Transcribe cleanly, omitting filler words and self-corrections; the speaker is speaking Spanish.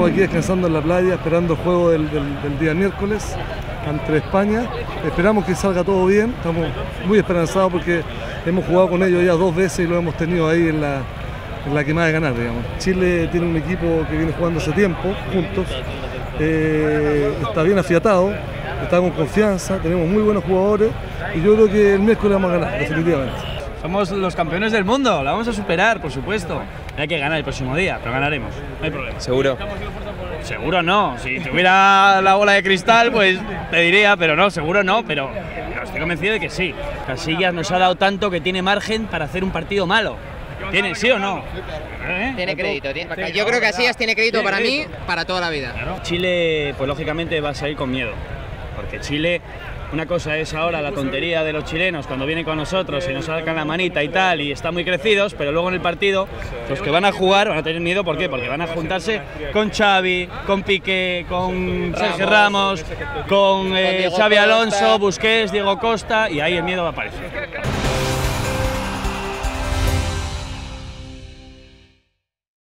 estamos aquí descansando en la playa, esperando el juego del día miércoles ante España. Esperamos que salga todo bien, estamos muy esperanzados porque hemos jugado con ellos ya 2 veces y lo hemos tenido ahí en la que más de ganar, digamos. Chile tiene un equipo que viene jugando hace tiempo, juntos, está bien afiatado, está con confianza, tenemos muy buenos jugadores y yo creo que el miércoles vamos a ganar, definitivamente. Somos los campeones del mundo, la vamos a superar, por supuesto. Hay que ganar el próximo día, pero ganaremos, no hay problema. ¿Seguro? Seguro no, si tuviera la bola de cristal pues te diría, pero no, seguro no, pero estoy convencido de que sí. Casillas nos ha dado tanto que tiene margen para hacer un partido malo. ¿Tiene, sí o no? Tiene crédito. Yo creo que Casillas tiene crédito para mí, para toda la vida. Claro. Chile, pues lógicamente va a salir con miedo, porque Chile, una cosa es ahora la tontería de los chilenos cuando vienen con nosotros y nos sacan la manita y tal, y están muy crecidos, pero luego en el partido los que van a jugar van a tener miedo. ¿Por qué? Porque van a juntarse con Xavi, con Piqué, con Sergio Ramos, con Xavi Alonso, Busquets, Diego Costa, y ahí el miedo va a aparecer.